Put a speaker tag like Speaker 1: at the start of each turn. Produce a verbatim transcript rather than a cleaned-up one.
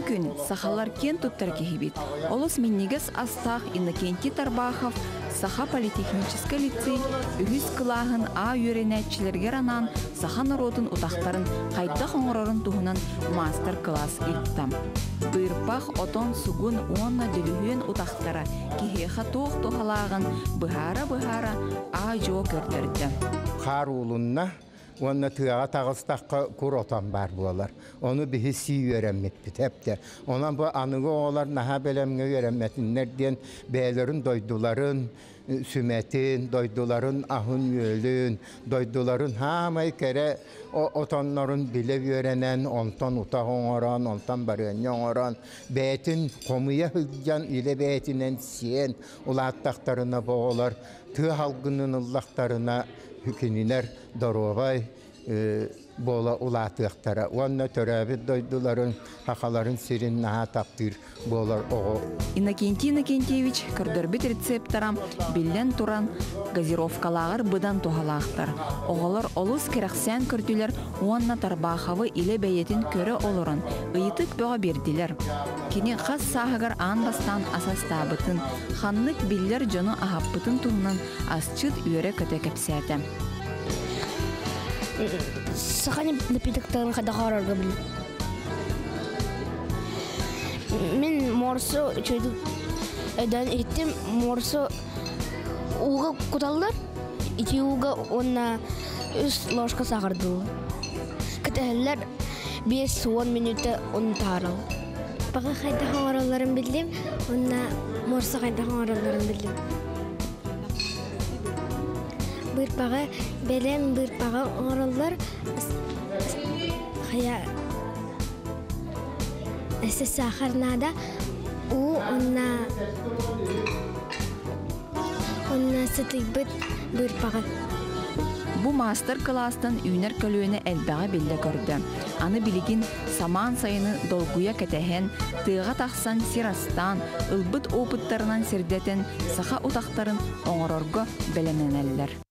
Speaker 1: күн сахалар кен туттар кихибит. Олус миннигес астах Иннокентий Тарбахов Саха политехнический лицей үгіз кылағын а үйренәтчілерге ранан саха народын утақтарын қайта қоңырорын туғынан мастер-класс иттам. Бұрпақ отон сугун онна делюен утақтара кихеха тоқ тоғалағын бұхара-бұхара а жо көрдірді.
Speaker 2: Қар улынна Онна тыаға тағыстаққа күр отан бар болар. Оны бігі сүй өремет бітепті. Онан бұл анығы олар наға бәлемге өреметінлерден бәлерін дойдуларын, сүметін, дойдуларын ahın өлін, дойдуларын хамай кәрі отанларын біле өренен, онтан ұтақ оңыран, онтан барыны оңыран, бәйтін қомыя хүлген үлі бәйтінен сен ұлаттақтарына боғылар, ты халғының ұллақтарына hükünler darobay bola ulatıqtara. Onunla törəbid doyduların, haqaların sirin naha tapdir bolar oğu.
Speaker 1: Иннокентий Иннокентьевич кырдырбит рецепторам билен туран газировкалағыр бұдан тоғалақтар. Оғалар олыс керақсен көрділер, онна Тарбахавы иле бәйетін көрі олырын, ұйытық бөға берділер. Кені қас сағығыр андастан асастабытын, ханлык биллер жоны ағаппытын тұғынан асчыт үйері көте кәпсәті.
Speaker 3: Сахани напитоктарын қайда қарарға білі. Мен морсо чөйді әдән еттім, морсо уға құталдар, ити уға онна үс ложка сағырды. Кітәлілер бес-он минуты оны тарыл.
Speaker 4: Баға қайда қаңыраларын білдім, онна морсо қайда қаңыраларын білдім. Бұрпаға бәлем бұрпаға оңыралар қая әсі сақарнада у онна онна сытық бұд бұрпаға.
Speaker 1: Бу мастер-класстан үйнер көлуені әлбәға белді көрді. Аны білігін саман сайыны долгуя кәтәхен, тыға тақсан сирастан, ылбыт опыттарынан сирдетін саха утақтарын оңырорғы бәлемнен әлілер.